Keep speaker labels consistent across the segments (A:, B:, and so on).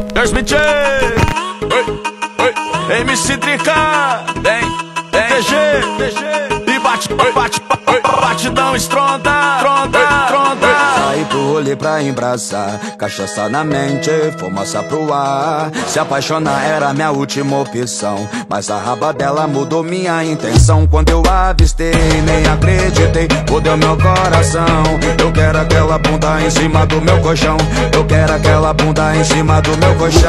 A: Smith, MC Trica, vem, DG, e batidão estronda, tronda.
B: Saí pro rolê pra embraçar, cachaça na mente, fumaça pro ar. Se apaixonar era minha última opção, mas a raba dela mudou minha intenção. Quando eu avistei, nem acreditei, fudeu meu coração. Eu quero aquela bunda em cima do meu colchão, eu quero aquela bunda em cima do meu colchão.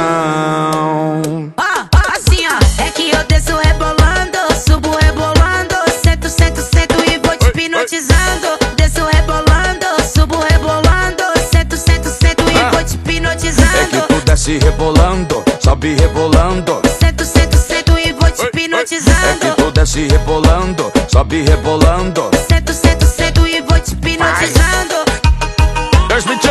C: Assim ó, é que eu desço rebolando, subo rebolando, sento e vou te hipnotizando. Desço rebolando, subo rebolando, sento e vou te hipnotizando.
B: É que tu desce rebolando, sobe rebolando,
C: sento e vou te hipnotizando.
B: é que tu desce rebolando, sobe rebolando,
C: Sento e vou te hipnotizando.
A: Smith,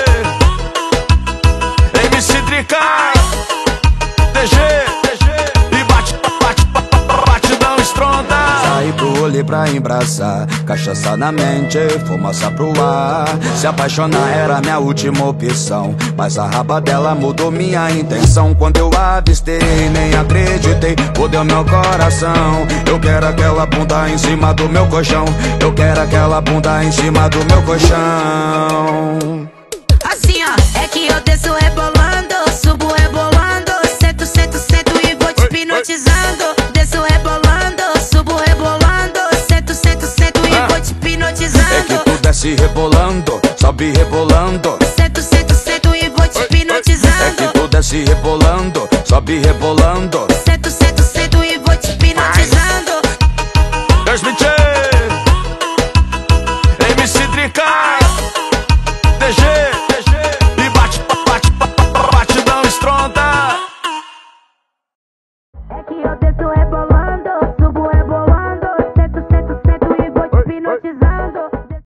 A: MC Trica, DG, e batidão estronda.
B: saí pro rolê pra embraçar, cachaça na mente, fumaça pro ar. Se apaixonar era minha última opção, mas a raba dela mudou minha intenção. Quando eu avistei, nem acreditei, fudeu meu coração. Eu quero aquela bunda em cima do meu colchão, eu quero aquela bunda em cima do meu colchão.
C: Assim ó, é que eu desço rebolando, subo rebolando, sento e vou te hipnotizando. Desço rebolando, subo rebolando, sento e vou te hipnotizando.
B: É que tu desce rebolando, sobe rebolando,
C: Sento e vou te hipnotizando.
B: é que tu desce rebolando, sobe rebolando,
C: Sento e vou te hipnotizando.
A: Smith, MC Trica, DG, e batidão estronda.
C: É que eu desço